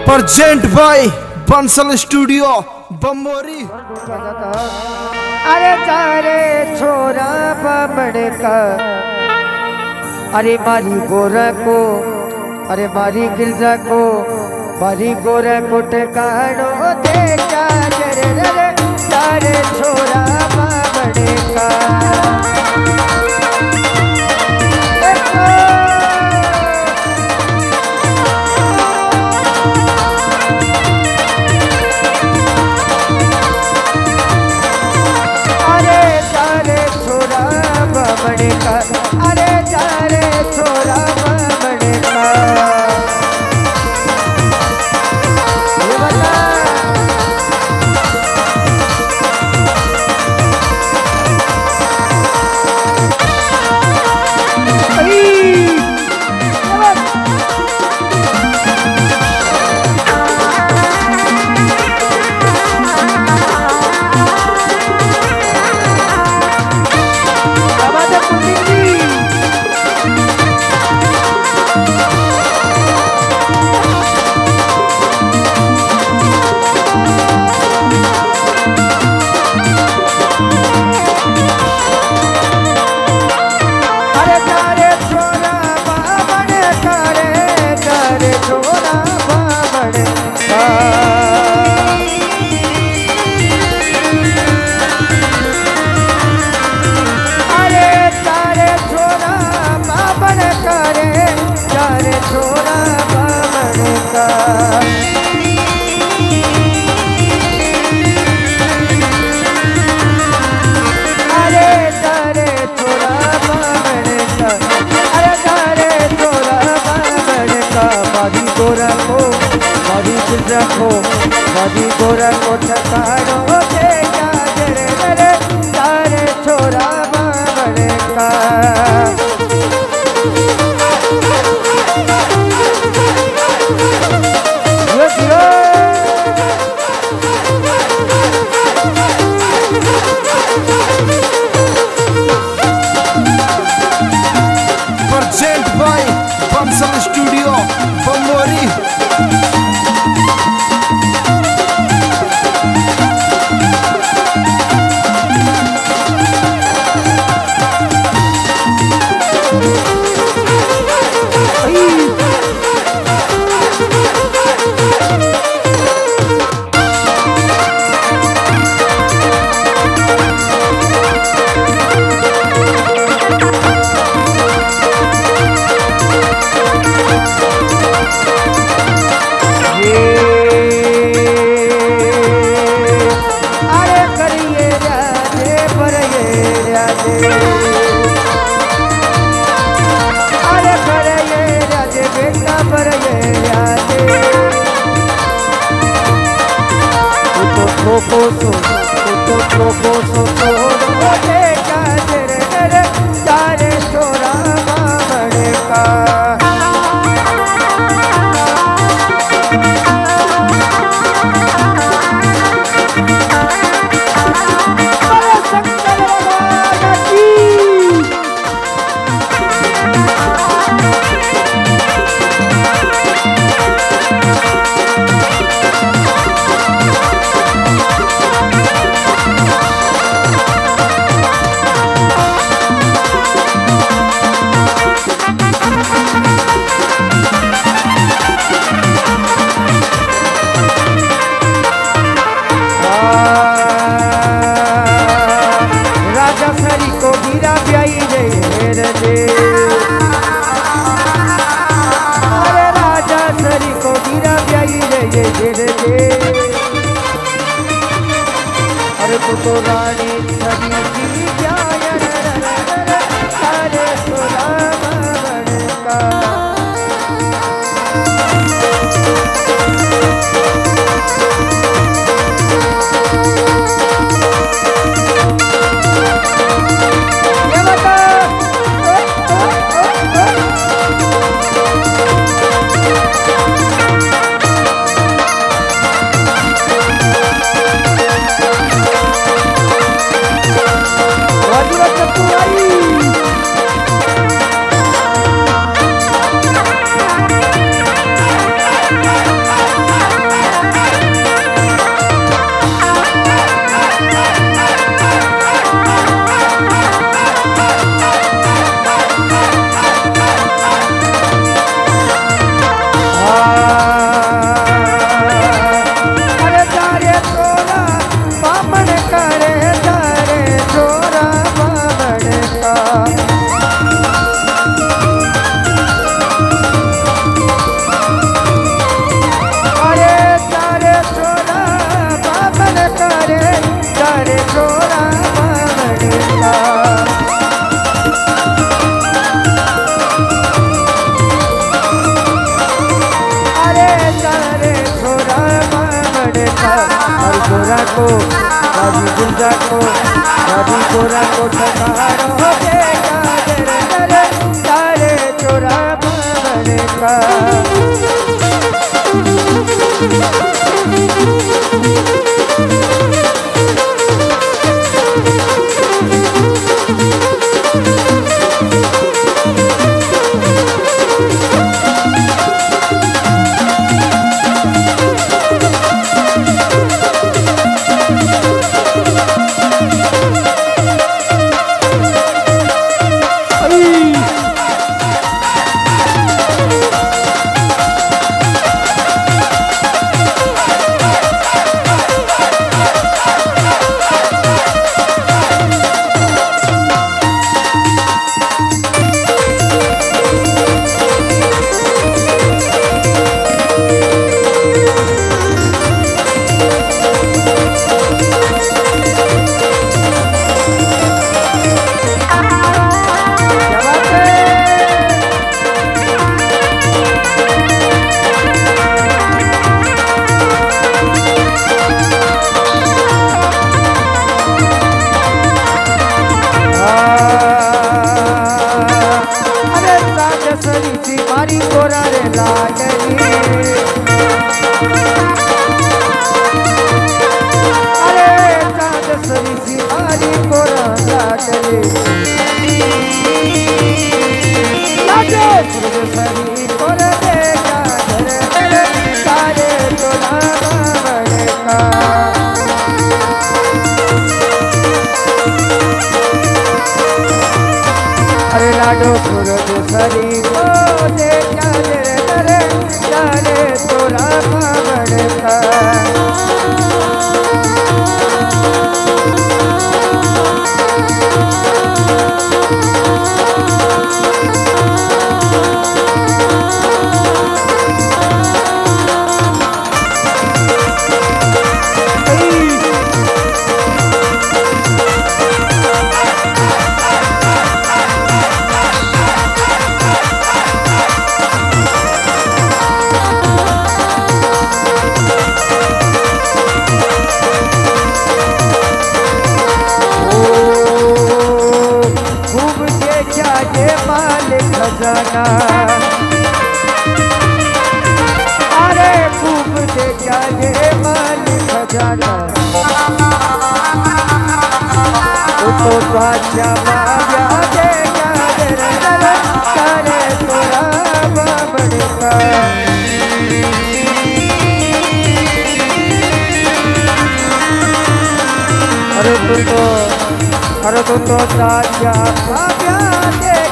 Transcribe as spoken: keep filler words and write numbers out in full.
Present by Bansal studio Bamori. अरे तारे छोरा बाबड़ का, अरे मारी गोरा को, अरे मारी गिरजा को, मारी गोरा को टकानो दे जा रे रे तारे छोरा बाबड़ का। अरे जारे छोरा बाबड़ का, ये बता गोरा को, मारी गिरजा को, मारी गोरा को ठकानो दे जा रे रे तारे छोरा बाबड़ का। Present by Bansal studio Bamori. Poso, poso, poso, poso, दे जा रे रे तारे छोरा बाबड़ का। अरे राजा सरी को गिरा ब्याई रे ये रे, अरे तू तो रानी सरी की ब्याई रे तारे छोरा बाबड़ का। रे छोरा बामण का हर गोरा को बाजी गुंजा को बाजी गोरा को ठकारो देगा दर दर सारे छोरा बामण का मारी गोरा रे लाडली अरे चाँद सरी सी मारी गोरा लाडली लाडो सरी गोरा दे गाजर सारे तोला बामण का अरे लाडो सूरज सरी को दे चादर डाले तोरा बामण का खजाना अरे खूब दे जाए माल खजाना तो बादशाह माया दे गाजर करे तोरा बामण का अरे तू तो अरे तू तो बादशाह माया दे